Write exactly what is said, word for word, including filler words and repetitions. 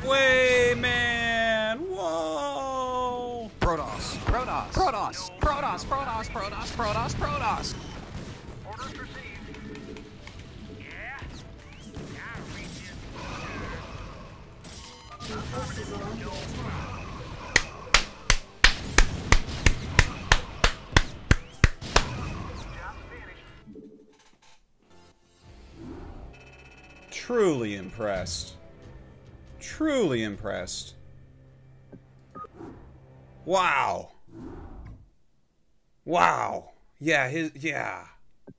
way, man! Whoa! Protoss, Protoss, Protoss, Protoss, Protoss, Protoss, Protoss, Protoss. Orders received. Yeah. Gotta reach it. Your forces are under attack. Job finished. Truly impressed. Truly impressed. Wow. Wow. Yeah, his, yeah.